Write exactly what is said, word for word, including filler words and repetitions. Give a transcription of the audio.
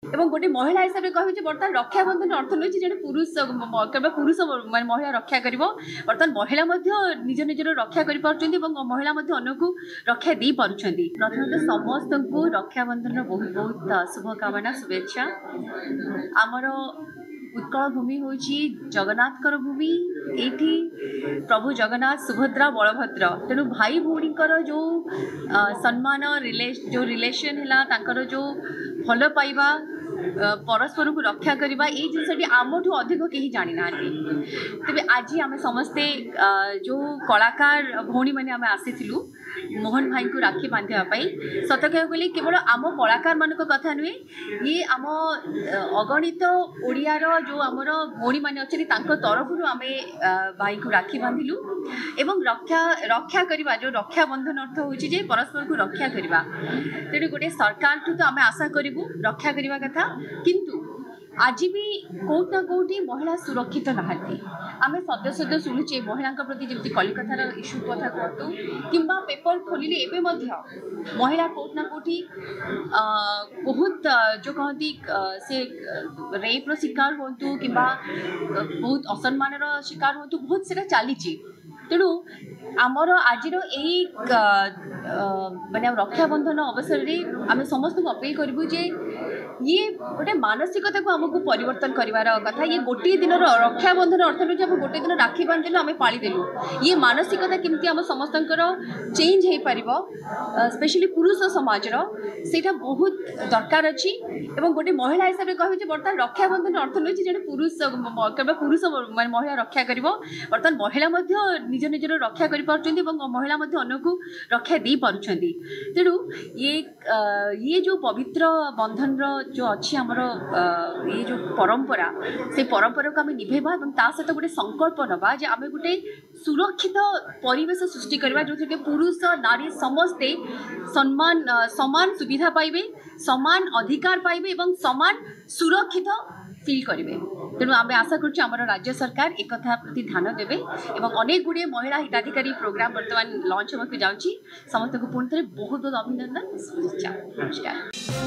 एवं गोटे महिला हिसाब से कहे बर्तमान रक्षा बंधन अर्थ नहीं जन पुरुष केवल पुरुष मान महिला रक्षा कर बर्तमान महिला निज निजर रक्षा कर महिला अन्य को रक्षा दे पार्टी प्रथम समस्त को रक्षा बंधन बहुत बहुत शुभकामना शुभेच्छा। आमर उत्कल भूमि हूँ जगन्नाथ भूमि एठी प्रभु जगन्नाथ सुभद्रा बलभद्र तेणु भाई भौणी जो सम्मान रिले जो रिलेशन है जो भल पाइबा परस्पर को रक्षा करवा ये जिनसटी आमठू अधिक कहीं जानी ना तेज आज आम समस्ते जो कलाकार भौणी मैंने आम आसीलु मोहन भाई को राखी बांधापी सत कह गले केवल आम कलाकार मान कथा नुहे ये आम अगणित ओडियार जो आमर भौणी मैंने अच्छा तरफ आम भाई को राखी बांधिलु एवं रक्षा रक्षा करवा जो रक्षा बंधन अर्थ हो परस्पर को रक्षा करवा तेणु गोटे सरकार ठू तो आम आशा करूँ रक्षा करवा कथा किंतु आज भी कौटना कौटी महिला सुरक्षित नहांती आम सद्य सद्य शुणुचे महिला प्रति जमी कलिकतार इश्यू कथा कहतु कि पेपर खोलिले एवं महिला कौटना कौटी बहुत जो कहती से रेप्र शिकार हूँ कि बहुत असम्मान शिकार हूँ बहुत से चली तेणु आमर आज यही माने रक्षा बंधन अवसर में आम समस्त को अपील करूँ जे ये गोटे मानसिकता को आमको परिवर्तन करार कथा ये गोटे दिन रक्षा बंधन अर्थ नहीं आम गोटे दिन राखी बांधिलु आम पालीदेलु ये मानसिकता केमती आम समस्त चेंज हो पार स्पेशली पुरुष समाज सेटा बहुत दरकार अच्छी एवं गोटे महिला हिसाब से कहे बर्तमान रक्षा बंधन अर्थ नहीं जन पुरुष केवल पुरुष मान महिला रक्षा कर बर्तमान महिला निज निजर रक्षा कर महिला अन्य को रक्षा दे पार्टी तेणु ये ये जो पवित्र बंधन जो अच्छी आमर ये जो परंपरा से परंपरा को आम निभेबा सहित गोटे संकल्प नवा जे आम गोटे सुरक्षित परिवेश सृष्टि करवा जो कि पुरुष नारी समस्ते सम्मान समान सुविधा पाइबे समान अधिकार पाइबे एवं समान सुरक्षित फील करेंगे तेणु आम आशा करुँ आम राज्य सरकार एक कथा प्रति ध्यान देवे एवं अनेक गुड़े महिला हिताधिकारी प्रोग्राम बर्तमान लॉन्च होगा जाऊँगी समस्त को पुणी थे बहुत बहुत अभिनंदन शुभेच्छा नमस्कार।